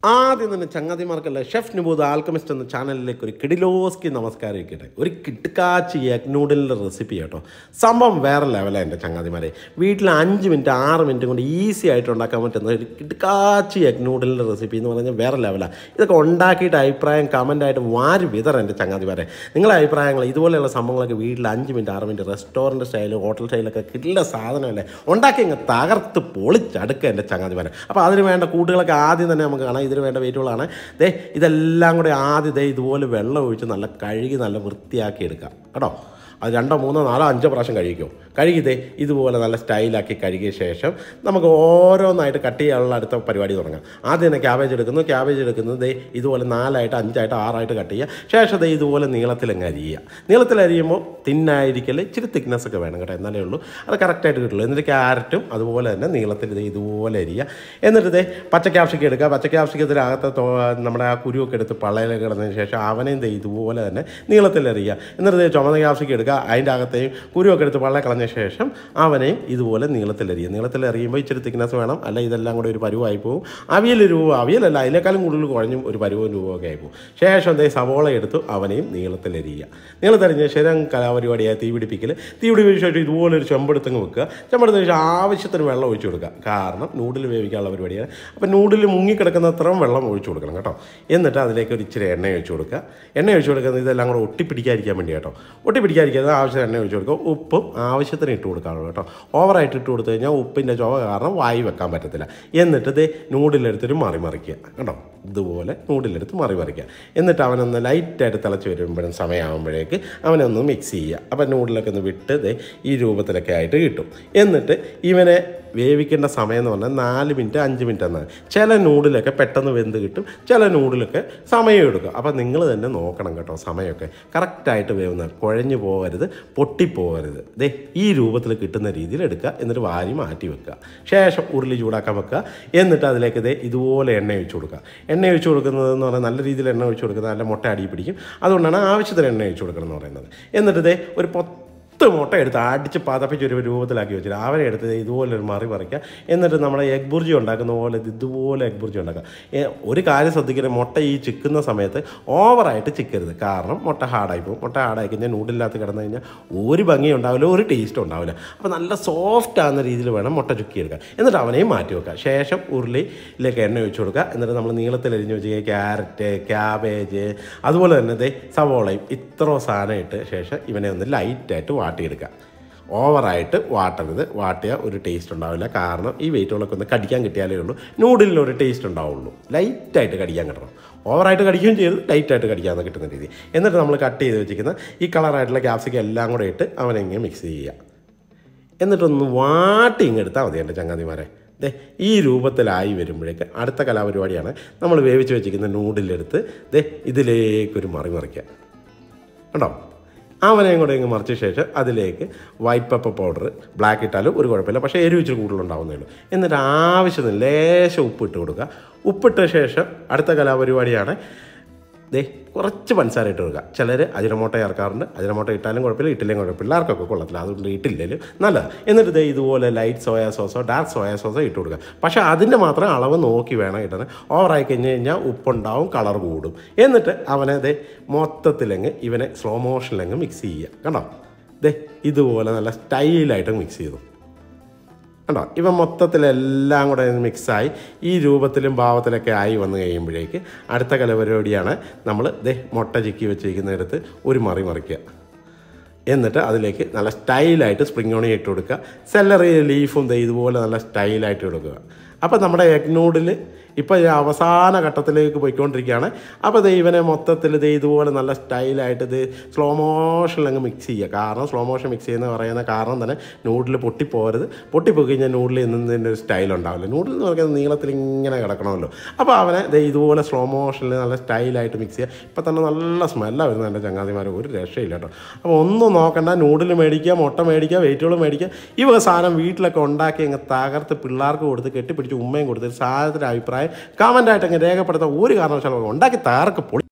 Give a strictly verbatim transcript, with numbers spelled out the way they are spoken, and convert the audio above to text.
ആദ്യം തന്നെ ചങ്ങാതിമാർക്കല്ല chef നിബൂദ് alchemist എന്ന ചാനലിലേക്ക് ഒരു കിടിലോസ്കി നമസ്കാരം ഇരിക്കട്ടെ. ഒരു കിട്ടുക്കാച്ചി എഗ് നൂഡിലിൻ്റെ റെസിപ്പി കേട്ടോ. സംഭവം വേറെ ലെവലാണ് എൻ്റെ ചങ്ങാതിമാരെ. വീട്ടിൽ അഞ്ച് മിനിറ്റ് ആറ് മിനിറ്റ് കൊണ്ട് ഈസി ആയിട്ട് ഉണ്ടാക്കാൻ പറ്റുന്ന ഒരു കിട്ടുക്കാച്ചി എഗ് നൂഡിലിൻ്റെ റെസിപ്പി എന്ന് പറഞ്ഞാൽ വേറെ ലെവലാണ്. ഇതൊക്കെ ഉണ്ടാക്കിയിട്ട് അഭിപ്രായം കമൻറ്റായിട്ട് വാരി വിതറ എൻ്റെ ചങ്ങാതിമാരെ. നിങ്ങളുടെ അഭിപ്രായങ്ങൾ ഇതുപോലെയുള്ള സംഭവങ്ങളൊക്കെ വീട്ടിൽ അഞ്ച് മിനിറ്റ് ആറ് മിനിറ്റ് റെസ്റ്റോറൻറ്റ് സ്റ്റൈൽ ഹോട്ടൽ സ്റ്റൈലൊക്കെ കിട്ടുന്ന സാധനമല്ലേ, ഉണ്ടാക്കി ഇങ്ങ് തകർത്ത് പൊളിച്ചടുക്കുക എൻ്റെ ചങ്ങാതിമാരെ. അപ്പോൾ അതിന് വേണ്ട കൂട്ടുകളൊക്കെ ആദ്യം തന്നെ നമുക്ക് കാണാം. ഇതിന് വേണ്ട വെയിറ്റുകളാണ് ദേ ഇതെല്ലാം കൂടെ ആദ്യം ദേ ഇതുപോലെ വെള്ളം ഒഴിച്ച് നല്ല കഴുകി നല്ല വൃത്തിയാക്കി എടുക്കാം കേട്ടോ. അത് രണ്ടോ മൂന്നോ നാലോ അഞ്ചോ പ്രാവശ്യം കഴുകിക്കോ. കഴുകിതേ ഇതുപോലെ നല്ല സ്റ്റൈലാക്കി കഴുകിയ ശേഷം നമുക്ക് ഓരോന്നായിട്ട് കട്ട് ചെയ്യാനുള്ള അടുത്ത പരിപാടി തുടങ്ങാം. ആദ്യം തന്നെ ക്യാബേജ് എടുക്കുന്നു. ക്യാബേജ് എടുക്കുന്നത് ദേ ഇതുപോലെ നാലായിട്ട് അഞ്ചായിട്ട് ആറായിട്ട് കട്ട് ചെയ്യുക. ശേഷം ദേ ഇതുപോലെ നീളത്തിലങ്ങ് അരിയുക. നീളത്തിൽ അരിയുമ്പോൾ തിന്നായിരിക്കല് ഇച്ചിരി തിക്നെസ് ഒക്കെ വേണം കേട്ടോ, എന്നാലേ ഉള്ളൂ അത് കറക്റ്റായിട്ട് കിട്ടുള്ളൂ. എന്നിട്ട് ക്യാരറ്റും അതുപോലെ തന്നെ നീളത്തിൽ ദേ ഇതുപോലെ അരിയുക. എന്നിട്ട് ദേ പച്ച ക്യാപ്സിക്കം എടുക്കുക. പച്ച ക്യാപ്സിക്കത്തിനകത്ത് നമ്മുടെ ആ കുരുവൊക്കെ എടുത്ത് പള്ളയിൽ കിടന്നതിന് ശേഷം അവനെയും ദേ ഇതുപോലെ തന്നെ നീളത്തിൽ അരിയുക. എന്നിട്ട് ദേ ചുമന്ന ക്യാപ്സിക്കം എടുക്കുക. അതിൻ്റെ അകത്തെയും കുരുവൊക്കെ എടുത്ത് പള്ള കളഞ്ഞ ശേഷം അവനെയും ഇതുപോലെ നീളത്തിലരിയുക. നീളത്തിലറിയുമ്പോൾ ഇച്ചിരി തിക്നെസ് വേണം, അല്ല ഇതെല്ലാം കൂടെ ഒരു പരുവായി പോകും. അവിയൽ രൂപ അവിയലല്ല അതിനേക്കാളും കൂടുതൽ കുഴഞ്ഞും ഒരു പരുവവും രൂപമൊക്കെ ആയി പോകും. ശേഷം അതേ സവോള എടുത്തു അവനെയും നീളത്തിലരിയുക. നീളത്തരിഞ്ഞ ശേഷം കലാപരിപാടിയായി തീ പിടിപ്പിക്കൽ. തീ പിടിപ്പിച്ച ശേഷം ഇതുപോലെ ഒരു ചെമ്പെടുത്തങ്ങ് വെക്കുക. ചെമ്പെടുത്തതിന് ശേഷം ആവശ്യത്തിന് വെള്ളം ഒഴിച്ചു കൊടുക്കുക. കാരണം നൂഡിൽ വേവിക്കാനുള്ള പരിപാടിയാണ്. അപ്പോൾ നൂഡിൽ മുങ്ങിക്കിടക്കുന്നത്രയും വെള്ളം ഒഴിച്ചു കൊടുക്കണം കേട്ടോ. എന്നിട്ട് അതിലേക്ക് ഒരു ഇച്ചിരി എണ്ണ ഒഴിച്ചു കൊടുക്കുക. എണ്ണ ഒഴിച്ചു കൊടുക്കുന്നത് ഇതെല്ലാം കൂടെ ഒട്ടിപ്പിടിക്കാതിരിക്കാൻ വേണ്ടി കേട്ടോ. ഒട്ടിപ്പിടിക്കാതിരിക്കുന്നത് ആവശ്യത്തിന് എണ്ണ ഒഴിച്ചു കൊടുക്കുക. ഉപ്പും ആവശ്യത്തിന് ഇട്ട് കൊടുക്കാറുള്ളൂ കേട്ടോ. ഓവറായിട്ട് ഇട്ട് കൊടുത്തു കഴിഞ്ഞാൽ ഉപ്പിൻ്റെ ചുവ കാരണം വായി വെക്കാൻ പറ്റത്തില്ല. എന്നിട്ട് ഇത് നൂഡിലെടുത്തിട്ട് മറി മറിക്കുക കേട്ടോ. ഇതുപോലെ നൂഡിലെടുത്ത് മറി മറിക്കുക. എന്നിട്ട് അവനൊന്ന് ലൈറ്റായിട്ട് തിളച്ച് വരുമ്പോഴും സമയമാകുമ്പോഴേക്ക് അവനെ ഒന്ന് മിക്സ് ചെയ്യുക. അപ്പം നൂഡിലൊക്കെ ഒന്ന് വിട്ട് ദേ ഈ രൂപത്തിലൊക്കെ ആയിട്ട് കിട്ടും. എന്നിട്ട് ഇവനെ വേവിക്കേണ്ട സമയം എന്ന് പറഞ്ഞാൽ നാല് മിനിറ്റ് അഞ്ച് മിനിറ്റ് എന്നാണ്. ചില നൂഡിലൊക്കെ പെട്ടെന്ന് വെന്ത് കിട്ടും, ചില നൂഡിലൊക്കെ സമയം എടുക്കും. അപ്പോൾ നിങ്ങൾ തന്നെ നോക്കണം കേട്ടോ സമയമൊക്കെ കറക്റ്റായിട്ട് വേവുന്ന, കുഴഞ്ഞു പോകരുത്, പൊട്ടിപ്പോകരുത്. ദേ ഈ രൂപത്തിൽ കിട്ടുന്ന രീതിയിൽ എടുക്കുക. എന്നിട്ട് വാരി മാറ്റി വെക്കുക. ശേഷം ഉരുളി ചൂടാക്കാൻ വെക്കുക. എന്നിട്ട് അതിലേക്ക് ദേ ഇതുപോലെ എണ്ണ ഒഴിച്ചു കൊടുക്കുക. എണ്ണ ഒഴിച്ചു കൊടുക്കുന്നതെന്ന് പറഞ്ഞാൽ നല്ല രീതിയിൽ എണ്ണ ഒഴിച്ചു കൊടുക്കുന്നത് നല്ല മുട്ട അടി പിടിക്കും. അതുകൊണ്ടാണ് ആവശ്യത്തിന് എണ്ണ ഒഴിച്ചു കൊടുക്കണം എന്ന് പറയുന്നത്. എന്നിട്ട് ദേ ഒരു പത്ത് മുട്ട എടുത്ത് അടിച്ച് പതപ്പിച്ച് ഒരു രൂപത്തിലാക്കി വെച്ചിട്ട് അവരെ എടുത്ത് ഇതുപോലെ ഒരു മറി പറിക്കുക. എന്നിട്ട് നമ്മുടെ എഗ് ബുർജി ഉണ്ടാക്കുന്ന പോലെ ഇതുപോലെ എഗ് ബുർജി ഉണ്ടാക്കുക. ഒരു കാര്യം ശ്രദ്ധിക്കുന്നത്, മുട്ട ഈ ചിക്കുന്ന സമയത്ത് ഓവറായിട്ട് ചിക്കരുത്. കാരണം മുട്ട ഹാർഡായി പോകും. മുട്ട ഹാർഡായി കഴിഞ്ഞാൽ നൂഡിലിനകത്ത് കിടന്നു കഴിഞ്ഞാൽ ഒരു ഭംഗി ഉണ്ടാവില്ല, ഒരു ടേസ്റ്റ് ഉണ്ടാവില്ല. അപ്പോൾ നല്ല സോഫ്റ്റ് ആകുന്ന രീതിയിൽ വേണം മുട്ട ചുക്കിയെടുക്കുക. എന്നിട്ട് അവനെയും മാറ്റി വെക്കുക. ശേഷം ഉരുളിയിലേക്ക് എണ്ണ ഒഴിച്ചു കൊടുക്കുക. എന്നിട്ട് നമ്മൾ നീളത്തിൽ അരിഞ്ഞ് വെച്ച് ക്യാരറ്റ്, ക്യാബേജ്, അതുപോലെ തന്നെ ദേ സവോളയും ഇത്ര സാധനം ഇട്ട് ശേഷം ഇവനെ ഒന്ന് ലൈറ്റായിട്ട് വാട്ടിയെടുക്കുക. ഓവറായിട്ട് വാട്ടരുത്. വാട്ടിയാൽ ഒരു ടേസ്റ്റ് ഉണ്ടാവില്ല. കാരണം ഈ വെയിറ്റുകളൊക്കെ ഒന്ന് കടിക്കാൻ കിട്ടിയാലേ ഉള്ളൂ നൂഡിലിന് ഒരു ടേസ്റ്റ് ഉണ്ടാവുള്ളൂ. ലൈറ്റായിട്ട് കടിക്കാൻ കിട്ടണം. ഓവറായിട്ട് കടിക്കുകയും ചെയ്ത് ലൈറ്റായിട്ട് കടിക്കാമെന്ന് കിട്ടുന്ന രീതി. എന്നിട്ട് നമ്മൾ കട്ട് ചെയ്ത് വെച്ചിരിക്കുന്ന ഈ കളറായിട്ടുള്ള ക്യാപ്സിക്കം എല്ലാം കൂടെ ഇട്ട് അവനെങ്ങനെ മിക്സ് ചെയ്യുക. എന്നിട്ടൊന്ന് വാട്ടി ഇങ്ങെടുത്താൽ മതി എൻ്റെ ചങ്ങാതിമാരെ. ദേ ഈ രൂപത്തിലായി വരുമ്പോഴേക്ക് അടുത്ത കലാപരിപാടിയാണ്. നമ്മൾ വേവിച്ച് വെച്ചിരിക്കുന്ന നൂഡിലെടുത്ത് ദേ ഇതിലേക്കൊരു മറി മറിക്കുക കേട്ടോ. അവനെയും കൂടെ ഇങ്ങ് മറിച്ച ശേഷം അതിലേക്ക് വൈറ്റ് പെപ്പർ പൗഡർ, ബ്ലാക്ക് ഇട്ടാലും ഒരു കുഴപ്പമില്ല, പക്ഷേ എരിവ് ഇച്ചിരി കൂടുതലുണ്ടാവുന്നേ ഉള്ളൂ. എന്നിട്ട് ആവശ്യത്തിന് ലേശം ഉപ്പിട്ട് കൊടുക്കുക. ഉപ്പിട്ട ശേഷം അടുത്ത കലാപരിപാടിയാണ് ദേ കുറച്ച് പഞ്ചസാര ഇട്ട് കൊടുക്കുക. ചിലർ അജിനമോട്ട ചേർക്കാറുണ്ട്. അജിനമോട്ട ഇട്ടാലും കുഴപ്പമില്ല, ഇട്ടില്ലെങ്കിൽ കുഴപ്പമില്ല, ആർക്കൊക്കെ കൊള്ളത്തില്ല. അതുകൊണ്ട് ഇട്ടില്ലെങ്കിലും നല്ലത്. എന്നിട്ട് ദേ ഇതുപോലെ ലൈറ്റ് സോയാ സോസോ ഡാർക്ക് സോയാ സോസോ ഇട്ട് കൊടുക്കുക. പക്ഷേ അതിൻ്റെ മാത്രം അളവ് നോക്കി വേണം ഇടാൻ. ഓവറായി കഴിഞ്ഞ് കഴിഞ്ഞാൽ ഉപ്പുണ്ടാവും, കളർ കൂടും. എന്നിട്ട് അവനെ ദേ മൊത്തത്തിലങ്ങ് ഇവനെ സ്ലോ മോഷനിലങ്ങ് മിക്സ് ചെയ്യുക കണ്ടോ. ദേ ഇതുപോലെ നല്ല സ്റ്റൈലായിട്ട് മിക്സ് ചെയ്തു കണ്ടോ. ഇവ മൊത്തത്തിലെല്ലാം കൂടെ മിക്സായി ഈ രൂപത്തിലും ഭാവത്തിലൊക്കെ ആയി വന്നു കഴിയുമ്പോഴേക്ക് അടുത്ത കലപരിപാടിയാണ് നമ്മൾ ദേ മുട്ട ചിക്കി വെച്ചിരിക്കുന്നിടത്ത് ഒരു മറി മറിക്കുക. എന്നിട്ട് അതിലേക്ക് നല്ല സ്റ്റൈലായിട്ട് സ്പ്രിംഗ് ഓണിയൻ ഇട്ട് കൊടുക്കുക. സെല്ലറി ലീഫും ദേ ഇതുപോലെ നല്ല സ്റ്റൈലായിട്ട് കൊടുക്കുക. അപ്പോൾ നമ്മുടെ എഗ് നൂഡിൽ ഇപ്പോൾ അവസാന ഘട്ടത്തിലേക്ക് പോയിക്കൊണ്ടിരിക്കുകയാണ്. അപ്പോൾ ദേ ഇവനെ മൊത്തത്തിൽ ദേ ഇതുപോലെ നല്ല സ്റ്റൈലായിട്ട് ഇത് സ്ലോ മോഷനിൽ അങ്ങ് മിക്സ് ചെയ്യുക. കാരണം സ്ലോ മോഷൻ മിക്സ് ചെയ്യുന്ന പറയുന്ന കാരണം തന്നെ നൂഡിൽ പൊട്ടിപ്പോകരുത്. പൊട്ടിപ്പോയി കഴിഞ്ഞാൽ നൂഡിൽ എന്നതിൻ്റെ ഒരു സ്റ്റൈൽ ഉണ്ടാവില്ല. നൂഡിൽ എന്ന് പറയുന്നത് നീളത്തിൽ ഇങ്ങനെ കിടക്കണമല്ലോ. അപ്പോൾ അവനെ ദേ ഇതുപോലെ സ്ലോ മോഷനിൽ നല്ല സ്റ്റൈലായിട്ട് മിക്സ് ചെയ്യുക. ഇപ്പോൾ തന്നെ നല്ല സ്മെല്ലാണ് വരുന്നത് എൻ്റെ ചങ്ങാതിമാർ, ഒരു രക്ഷയില്ല കേട്ടോ. അപ്പോൾ ഒന്നും നോക്കണ്ട, നൂഡിൽ മേടിക്കുക, മുട്ട മേടിക്കുക, വെയിറ്റുകൾ മേടിക്കുക. ഈ വക സാധനം വീട്ടിലൊക്കെ ഉണ്ടാക്കി അങ്ങ് തകർത്ത് പിള്ളേർക്ക് കൊടുത്ത് കെട്ടിപ്പിടിച്ച് ഉമ്മയും കൊടുത്ത് സാധനത്തിൻ്റെ അഭിപ്രായം കമൻ്റായിട്ട് അങ്ങ് രേഖപ്പെടുത്താൻ ഒരു കാരണവശാലും ഉണ്ടാക്കി തകർക്ക് പൊളി.